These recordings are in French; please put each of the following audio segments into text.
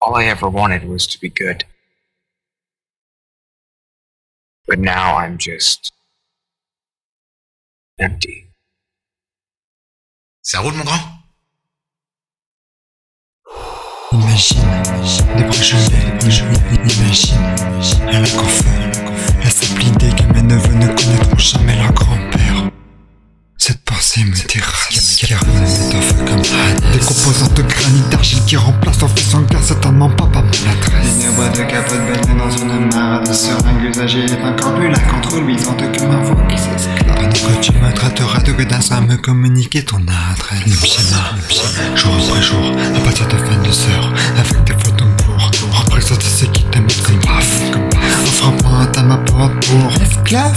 All I ever wanted was to be good. But now I'm just empty. Ça roule, mon grand? Imagine, des bras gelés, imagine, à la coiffeur, la simple idée que mes neveux ne connaîtront jamais leur grand-père. Cette pensée me terrasse, car c'est un feu comme Hades. Des composantes de granit d'argile qui remplacent en fils en gaz, certainement pas par mon adresse. Une boîte de capote baignée dans une mare de seringues usagées est encore plus là contre luisante que ma voix qui s'esclave. Pendant que tu me traiteras de godasses à me communiquer ton adresse. Le pyjama, jour après jour, à partir de fin de sœur, avec des photos pour représenter ceux qui t'aiment comme paf, en frappant à ma porte pour esclave.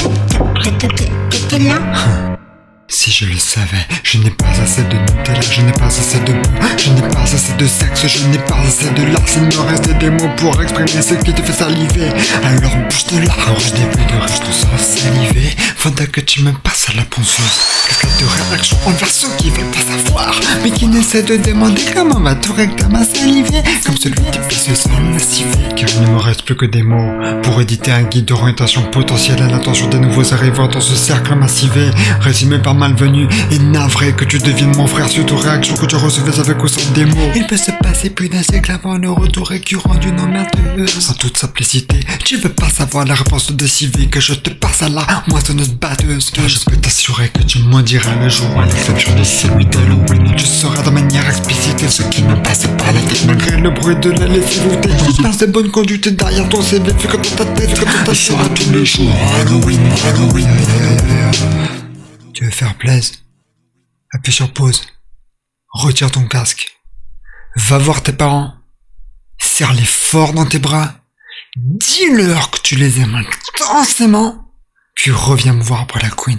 T'étais là? Si je le savais, je n'ai pas assez de Nutella, je n'ai pas assez de boue, je n'ai pas assez de sexe, je n'ai pas assez de l'art. S'il me reste des mots pour exprimer ce qui te fait saliver, alors bouge de là. Je n'ai plus de reste sans saliver, faudra que tu me passes à la ponceuse. Cascade de réaction envers ceux qui veulent pas savoir, mais qui n'essaient de demander comment va tout rectement saliver. Comme celui qui pisse sans lessiver, car il ne me reste plus que des mots pour éditer un guide d'orientation potentielle à l'attention des nouveaux arrivants dans ce cercle massivé, résumé par malvenu et navré que tu deviennes mon frère suite aux réactions que tu recevais avec ou sans des mots. Il peut se passer plus d'un siècle avant le retour récurrent d'une emmerdeuse. En toute simplicité, tu veux pas savoir la réponse décisive que je te passe à la moissonneuse batteuse. Car je peux t'assurer que tu maudiras le jour à l'exception de celui d'Halloween. Tu sauras de manière explicite ce qui ne passe pas la tête malgré le bruit de la lessivité. Tu passes de bonne conduite derrière ton CV, fais comme ta tête, comme ta tête. Tous les jours Halloween, Halloween. Tu veux faire plaisir? Appuie sur pause. Retire ton casque. Va voir tes parents. Serre-les fort dans tes bras. Dis-leur que tu les aimes intensément. Puis reviens me voir après la queen.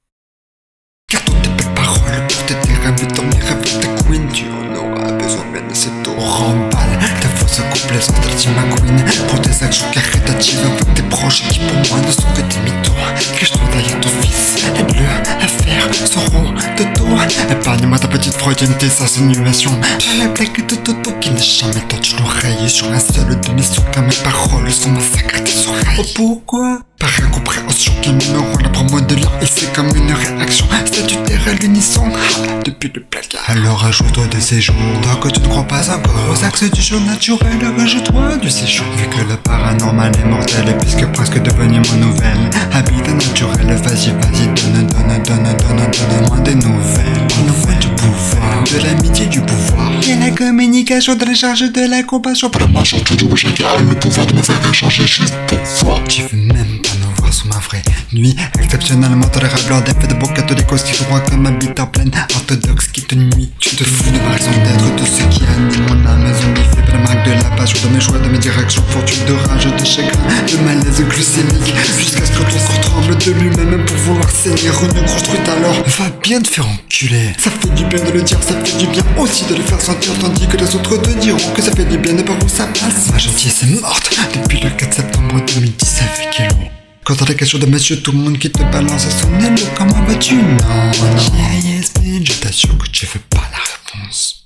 Car toutes tes belles paroles pour tes rêves et dormir avec ta queen. Tu en auras besoin, mais c'est au remballe. Ta fausse complaisance, ta queen. Pour tes actions caritatives avec tes proches qui pour moi ne sont que des mythos. Cache-toi derrière ton fils. Aide-le à faire son rôle de toi. Épargne-moi ta petite freudienneté sans insinuation. La blague de Toto qui n'a jamais tendu l'oreille sur un seul demi-son car mes paroles sont massacrées tes oreilles. Oh, pourquoi? Par incompréhension qui me rend la promo de l'art et c'est comme une réaction statutaire à l'unisson depuis le placard. Alors ajoute-toi des séjours tant que tu ne crois pas encore aux axes du show naturel. Rajoute-toi du séjour vu que le paranormal est mortel et puisque presque devenu mon nouvelle habitat naturel. Vas-y, donne-moi des nouvelles. Donne-moi du pouvoir, de l'amitié, du pouvoir et la communication de la charge de la compassion. Pour moi, surtout du j'ai le pouvoir de me faire échanger juste pour toi. Tu veux même pas me voir sous ma vraie nuit. Exceptionnellement tolérable des faits de bons catholiques qui droit comme habitant pleine orthodoxe qui te nuit. Tu te fous de ma raison d'être, de ce qui anime mon âme zombifiée par la marque de la passion, de mes choix, de mes directions, fortune, de rage, de chagrin, de malaise glycémique, jusqu'à ce que ton corps tremble de lui-même pour vouloir saigner, reconstruite alors. Va bien te faire enculer. Ça fait du bien de le dire, ça fait du bien aussi de le faire sentir, tandis que les autres te diront que ça fait du bien de par où ça passe. Ma gentillesse est morte depuis le 4 septembre 2010 avec Hello. Quant à la question de monsieur tout le monde qui te balance à son hello, comment vas-tu? Non, je t'assure que tu veux pas la réponse.